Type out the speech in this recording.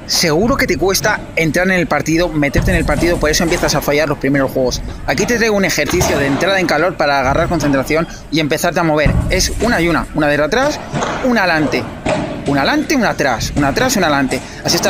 seguro que te cuesta entrar en el partido, meterte en el partido, por eso empiezas a fallar los primeros juegos. Aquí te traigo un ejercicio de entrada en calor para agarrar concentración y empezarte a mover. Es una y una de atrás, una adelante, una atrás, una adelante. Así está